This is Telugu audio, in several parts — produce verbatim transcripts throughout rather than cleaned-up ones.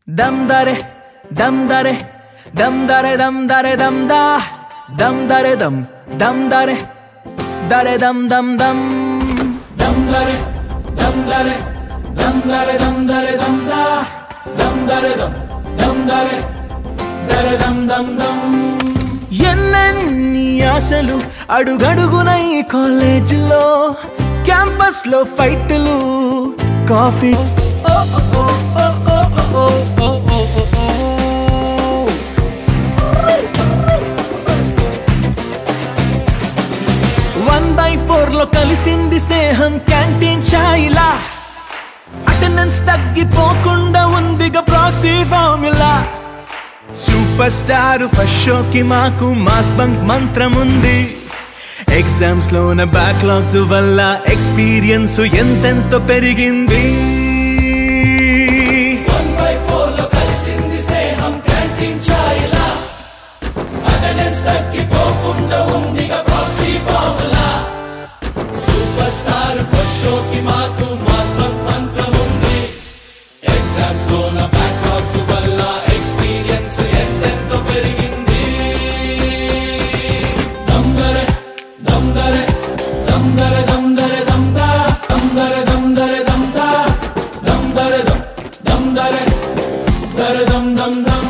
దమ్ దరే దమ్ దరే దమ్ దరే దమ్ దరే దమ్ దా దమ్ దరే దమ్ దమ్ దరే దరే దమ్ దమ్ దమ్ దమ్ దరే దమ్ దరే దమ్ దరే దమ్ దరే దమ్ దా దమ్ దరే దమ్ దమ్ దరే దరే దమ్ దమ్ దమ్ ఎన్నెన్ని ఆశలు అడుగడుగున ఈ కాలేజీలో క్యాంపస్ లో ఫైట్లు కాఫీ వన్ బై ఫోర్ లో కలిసింది స్నేహం క్యాంటీన్ ఛాయిలా అటెండెన్స్ తగ్గిపోకుండా ఉందిగా proxy formula super star first షోకి మాకు మాస్ బంక్ మంత్రం ఉంది ఎగ్జామ్స్ లోన బ్యాక్లాగ్స్ వల్ల ఎక్స్పీరియన్స్ ఎంతెంతో పెరిగింది వన్ బై ఫోర్ లో కలిసింది స్నేహం క్యాంటీన్ ఛాయిలా అటెండెన్స్ తగ్గిపోకుండా ఉందిగా proxy formula super star first షోకి మాకు మాస్ బంక్ మంత్రం ఉంది ఎగ్జామ్స్ లోన బ్యాక్లాగ్స్ వల్ల ఎక్స్పీరియన్స్ ఎంతెంతో పెరిగింది దమ్ దరే దమ్ దరే దమ్ దరే దమ్ దరే దమ్ దా దమ్ దరే దమ్ దరే దమ్ దా దమ్ దరే దమ్ దమ్ దరే దరే దమ్ దమ్ దమ్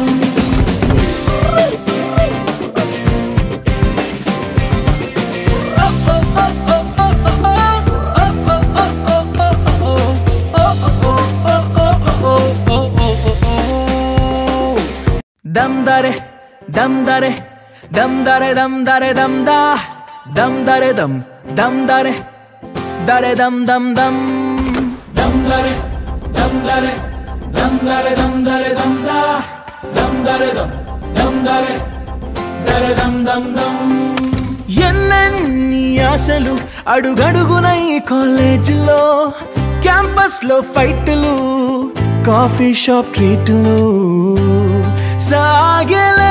దమ్ దరే దమ్ దరే దమ్ దరే దమ్ దరే దమ్ దా దమ్ దరే దమ్ దమ్ దరే దరే దమ్ దమ్ దమ్ దమ్ దరే దమ్ దరే దమ్ దరే దమ్ దరే దమ్ దా దమ్ దరే దమ్ దమ్ దరే దరే దమ్ దమ్ దమ్ ఎన్నెన్ని ఆశలు అడుగడుగున ఈ కాలేజీలో క్యాంపస్ లో ఫైట్లు కాఫీ షాప్ ట్రీట్లు సాగేలే